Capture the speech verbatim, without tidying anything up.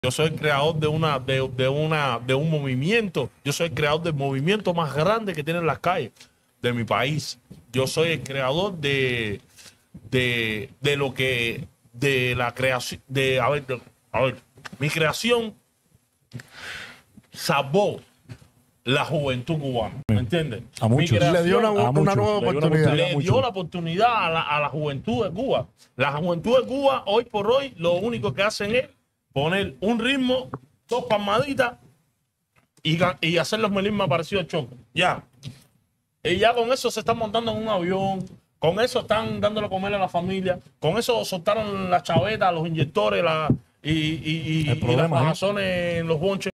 Yo soy el creador de una, de, de una, de un movimiento. Yo soy el creador del movimiento más grande que tienen las calles de mi país. Yo soy el creador de, de, de lo que, de la creación, de, a ver, de, a ver, mi creación salvó la juventud cubana, ¿me entiendes? A muchos. Le dio una, A una muchos. nueva Le dio una oportunidad. Le dio la oportunidad a la, a la juventud de Cuba. La juventud de Cuba, hoy por hoy, lo único que hacen es poner un ritmo, dos palmaditas y, y hacer los melismas parecidos al choco. Ya. Y ya con eso se están montando en un avión, con eso están dándole a comer a la familia, con eso soltaron las chavetas, los inyectores la, y, y, y, El y problema las es- razones en los bonches.